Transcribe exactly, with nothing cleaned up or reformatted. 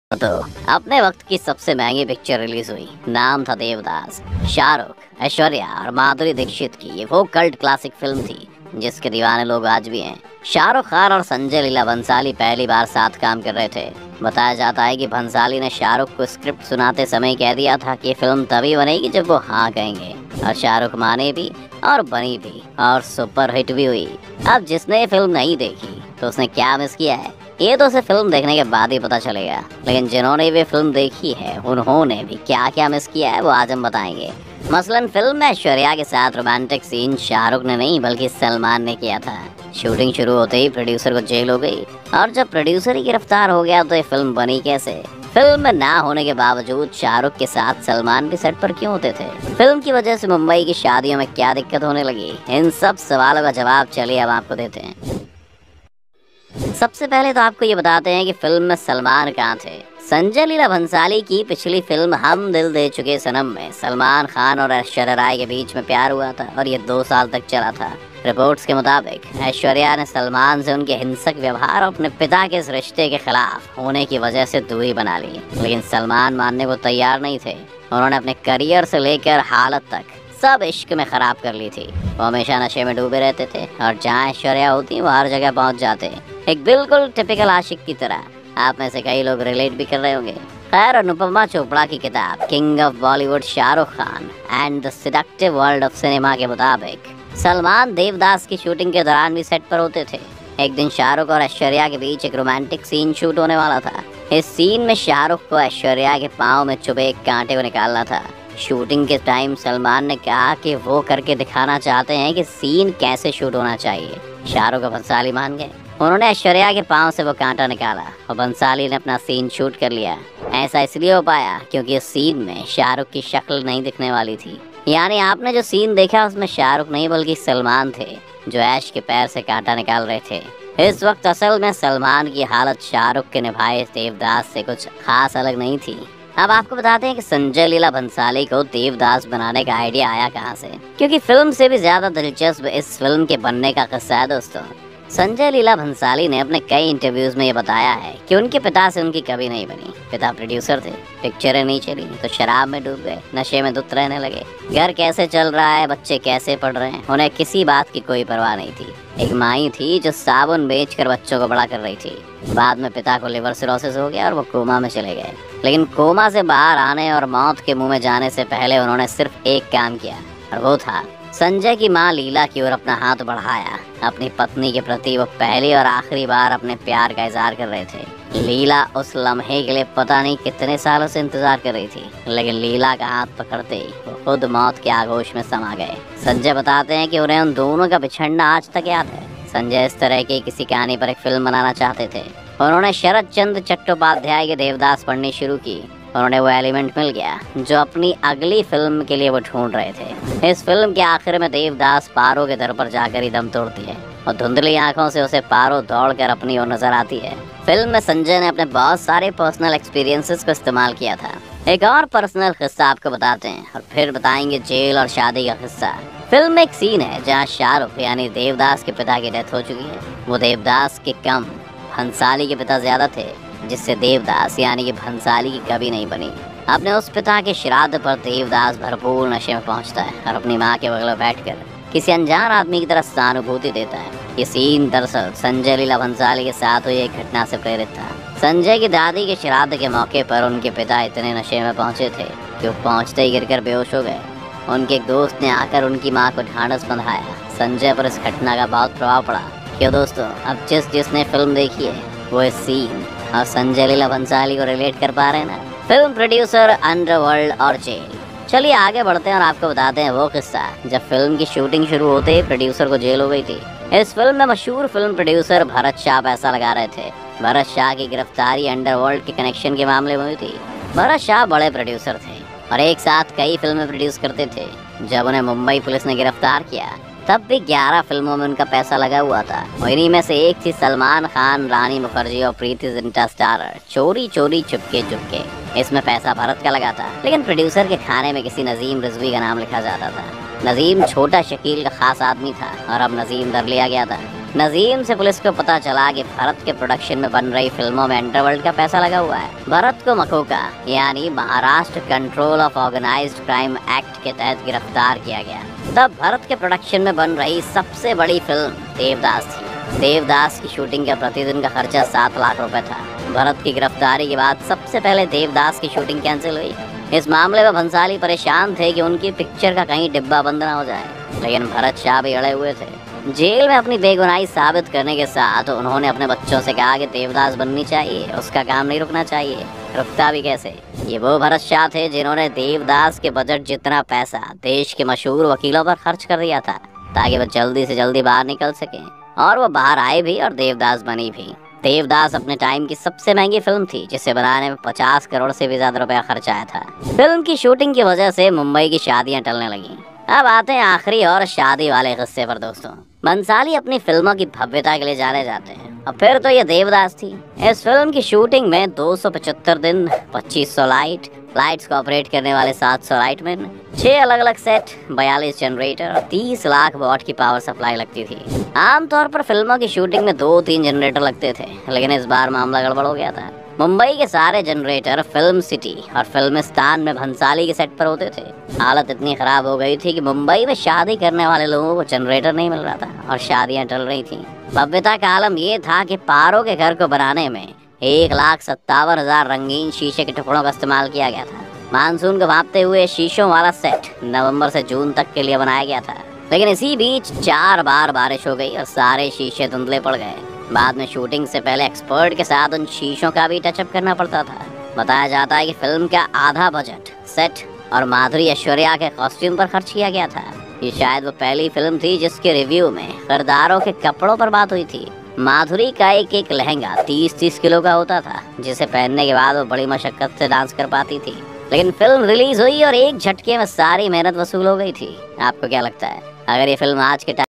तो अपने वक्त की सबसे महंगी पिक्चर रिलीज हुई, नाम था देवदास। शाहरुख, ऐश्वर्या और माधुरी दीक्षित की ये वो कल्ट क्लासिक फिल्म थी जिसके दीवाने लोग आज भी हैं। शाहरुख खान और संजय लीला भंसाली पहली बार साथ काम कर रहे थे। बताया जाता है कि भंसाली ने शाहरुख को स्क्रिप्ट सुनाते समय कह दिया था कि फिल्म तभी बनेगी जब वो हाँ कहेंगे, और शाहरुख माने भी और बनी भी और सुपर हिट भी हुई। अब जिसने ये फिल्म नहीं देखी तो उसने क्या मिस किया है, ये तो उसे फिल्म देखने के बाद ही पता चलेगा। लेकिन जिन्होंने भी फिल्म देखी है उन्होंने भी क्या क्या मिस किया है वो आज हम बताएंगे। मसलन फिल्म में ऐश्वर्या के साथ रोमांटिक सीन शाहरुख ने नहीं बल्कि सलमान ने किया था। शूटिंग शुरू होते ही प्रोड्यूसर को जेल हो गई, और जब प्रोड्यूसर ही गिरफ्तार हो गया तो ये फिल्म बनी कैसे। फिल्म में ना होने के बावजूद शाहरुख के साथ सलमान भी सेट पर क्यों होते थे। फिल्म की वजह से मुंबई की शादियों में क्या दिक्कत होने लगी, इन सब सवालों का जवाब चलिए अब आपको देते हैं। सबसे पहले तो आपको ये बताते हैं कि फिल्म में सलमान कहाँ थे। संजय लीला भंसाली की पिछली फिल्म हम दिल दे चुके सनम में सलमान खान और ऐश्वर्या राय के बीच में प्यार हुआ था और ये दो साल तक चला था। रिपोर्ट्स के मुताबिक ऐश्वर्या ने सलमान से उनके हिंसक व्यवहार और अपने पिता के इस रिश्ते के खिलाफ होने की वजह से दूरी बना ली, लेकिन सलमान मानने को तैयार नहीं थे। उन्होंने अपने करियर से लेकर हालत तक सब इश्क में खराब कर ली थी। वो हमेशा नशे में डूबे रहते थे और जहाँ ऐश्वर्या होती वो हर जगह पहुँच जाते, एक बिल्कुल टिपिकल आशिक की तरह। आप में से कई लोग रिलेट भी कर रहे होंगे। खैर, अनुपमा चोपड़ा की किताब king of Bollywood Shahrukh Khan and the seductive world of cinema के मुताबिक सलमान देवदास की शूटिंग के दौरान भी सेट पर होते थे। एक दिन शाहरुख और ऐश्वर्या के बीच एक रोमांटिक सीन शूट होने वाला था। इस सीन में शाहरुख को ऐश्वर्या के पाँव में चुभे एक कांटे को निकालना था। शूटिंग के टाइम सलमान ने कहा कि वो करके दिखाना चाहते हैं कि सीन कैसे शूट होना चाहिए। शाहरुख और भंसाली मान गए। उन्होंने ऐश्वर्या के पाँव से वो कांटा निकाला और भंसाली ने अपना सीन शूट कर लिया। ऐसा इसलिए हो पाया क्योंकि इस सीन में शाहरुख की शक्ल नहीं दिखने वाली थी। यानी आपने जो सीन देखा उसमें शाहरुख नहीं बल्कि सलमान थे जो ऐश के पैर से कांटा निकाल रहे थे। इस वक्त असल में सलमान की हालत शाहरुख के निभाए देवदास से कुछ खास अलग नहीं थी। अब आपको बताते हैं कि संजय लीला भंसाली को देवदास बनाने का आइडिया आया कहाँ से, क्योंकि फिल्म से भी ज्यादा दिलचस्प इस फिल्म के बनने का किस्सा है दोस्तों। संजय लीला भंसाली ने अपने कई इंटरव्यूज में ये बताया है कि उनके पिता से उनकी कभी नहीं बनी। पिता प्रोड्यूसर थे, पिक्चरें नहीं चली तो शराब में डूब गए, नशे में धुत रहने लगे। घर कैसे चल रहा है, बच्चे कैसे पढ़ रहे हैं, उन्हें किसी बात की कोई परवाह नहीं थी। एक माई थी जो साबुन बेचकर बच्चों को बड़ा कर रही थी। बाद में पिता को लिवर सिरोसिस हो गया और वो कोमा में चले गए, लेकिन कोमा से बाहर आने और मौत के मुंह में जाने से पहले उन्होंने सिर्फ एक काम किया, और वो था संजय की मां लीला की ओर अपना हाथ बढ़ाया। अपनी पत्नी के प्रति वो पहली और आखिरी बार अपने प्यार का इजहार कर रहे थे। लीला उस लम्हे के लिए पता नहीं कितने सालों से इंतजार कर रही थी, लेकिन लीला का हाथ पकड़ते ही वो खुद मौत के आगोश में समा गए। संजय बताते हैं कि उन्हें उन दोनों का बिछड़ना आज तक याद है। संजय इस तरह की किसी कहानी पर एक फिल्म बनाना चाहते थे। उन्होंने शरद चंद्र चट्टोपाध्याय के देवदास पढ़नी शुरू की। उन्होंने वो एलिमेंट मिल गया जो अपनी अगली फिल्म के लिए वो ढूंढ रहे थे। इस फिल्म के आखिर में देवदास पारो के दर पर जाकर ही दम तोड़ती है और धुंधली आंखों से उसे पारो दौड़कर अपनी ओर नजर आती है। फिल्म में संजय ने अपने बहुत सारे पर्सनल एक्सपीरियंसेस को इस्तेमाल किया था। एक और पर्सनल किस्सा आपको बताते हैं और फिर बताएंगे जेल और शादी का किस्सा। फिल्म में एक सीन है जहाँ शाहरुख यानी देवदास के पिता की डेथ हो चुकी है। वो देवदास के कम भंसाली के पिता ज्यादा थे, जिससे देवदास यानी कि भंसाली की कभी नहीं बनी। अपने उस पिता के श्राद्ध पर देवदास भरपूर नशे में पहुंचता है और अपनी मां के बगल में बैठकर किसी अनजान आदमी की तरह सहानुभूति देता है। ये सीन दरअसल संजय लीला भंसाली के साथ हुई एक घटना से प्रेरित था। संजय की दादी के श्राद्ध के मौके पर उनके पिता इतने नशे में पहुंचे थे कि वो पहुंचते ही गिरकर बेहोश हो गए। उनके एक दोस्त ने आकर उनकी माँ को ढांढस बंधाया। संजय पर इस घटना का बहुत प्रभाव पड़ा। क्यों दोस्तों, अब जिस जिसने फिल्म देखी है वो इस सीन और संजय लीला भंसाली को रिलेट कर पा रहे हैं ना। फिल्म प्रोड्यूसर, अंडरवर्ल्ड और जेल। चलिए आगे बढ़ते हैं और आपको बताते हैं वो किस्सा जब फिल्म की शूटिंग शुरू होते ही प्रोड्यूसर को जेल हो गई थी। इस फिल्म में मशहूर फिल्म प्रोड्यूसर भरत शाह पैसा लगा रहे थे। भरत शाह की गिरफ्तारी अंडरवर्ल्ड के कनेक्शन के मामले में हुई थी। भरत शाह बड़े प्रोड्यूसर थे और एक साथ कई फिल्में प्रोड्यूस करते थे। जब उन्हें मुंबई पुलिस ने गिरफ्तार किया तब भी ग्यारह फिल्मों में उनका पैसा लगा हुआ था। इन्हीं में से एक थी सलमान खान, रानी मुखर्जी और प्रीति जिंटा स्टारर चोरी चोरी चुपके चुपके। इसमें पैसा भारत का लगा था, लेकिन प्रोड्यूसर के खाने में किसी नजीम रिजवी का नाम लिखा जाता था। नजीम छोटा शकील का खास आदमी था और अब नजीम दर लिया गया था। नजीम से पुलिस को पता चला कि भरत के प्रोडक्शन में बन रही फिल्मों में अंडरवर्ल्ड का पैसा लगा हुआ है। भरत को मकोका यानी Maharashtra control of organised crime act के तहत गिरफ्तार किया गया। तब भरत के प्रोडक्शन में बन रही सबसे बड़ी फिल्म देवदास थी। देवदास की शूटिंग का प्रतिदिन का खर्चा सात लाख रुपए था। भरत की गिरफ्तारी के बाद सबसे पहले देवदास की शूटिंग कैंसिल हुई। इस मामले में भंसाली परेशान थे कि उनकी पिक्चर का कहीं डिब्बा बंद ना हो जाए, लेकिन भरत शाह भी अड़े हुए थे। जेल में अपनी बेगुनाही साबित करने के साथ उन्होंने अपने बच्चों से कहा कि देवदास बननी चाहिए, उसका काम नहीं रुकना चाहिए। रुकता भी कैसे? ये वो भरत शाह थे जिन्होंने देवदास के बजट जितना पैसा देश के मशहूर वकीलों पर खर्च कर दिया था ताकि वो जल्दी से जल्दी बाहर निकल सके, और वो बाहर आए भी और देवदास बनी भी। देवदास अपने टाइम की सबसे महंगी फिल्म थी, जिसे बनाने में पचास करोड़ से भी ज्यादा रुपया खर्च आया था। फिल्म की शूटिंग की वजह से मुंबई की शादियां टलने लगी। अब आते हैं आखिरी और शादी वाले किस्से पर दोस्तों। बंसाली अपनी फिल्मों की भव्यता के लिए जाने जाते हैं, और फिर तो ये देवदास थी। इस फिल्म की शूटिंग में दो सौ पचहत्तर दिन, पच्चीस सौ लाइट लाइट्स को ऑपरेट करने वाले सात सौ लाइटमैन, छह अलग अलग सेट, बयालीस जनरेटर और तीस लाख वॉट की पावर सप्लाई लगती थी। आमतौर पर फिल्मों की शूटिंग में दो तीन जनरेटर लगते थे, लेकिन इस बार मामला गड़बड़ हो गया था। मुंबई के सारे जनरेटर फिल्म सिटी और फिल्मिस्तान में भंसाली के सेट पर होते थे। हालत इतनी खराब हो गई थी कि मुंबई में शादी करने वाले लोगों को जनरेटर नहीं मिल रहा था और शादियां टल रही थीं। भव्यता का आलम ये था कि पारो के घर को बनाने में एक लाख सत्तावन हजार रंगीन शीशे के टुकड़ों का इस्तेमाल किया गया था। मानसून को भांपते हुए शीशों वाला सेट नवंबर से जून तक के लिए बनाया गया था, लेकिन इसी बीच चार बार बारिश हो गई और सारे शीशे धुंधले पड़ गए। बाद में शूटिंग से पहले एक्सपर्ट के साथ उन शीशों का भी टचअप करना पड़ता था। बताया जाता है कि फिल्म का आधा बजट सेट और माधुरी ऐश्वर्या के कॉस्ट्यूम पर खर्च किया गया था। ये शायद वो पहली फिल्म थी जिसके रिव्यू में किरदारों के कपड़ों पर बात हुई थी। माधुरी का एक एक लहंगा तीस तीस किलो का होता था, जिसे पहनने के बाद वो बड़ी मशक्कत से डांस कर पाती थी। लेकिन फिल्म रिलीज हुई और एक झटके में सारी मेहनत वसूल हो गई थी। आपको क्या लगता है, अगर ये फिल्म आज के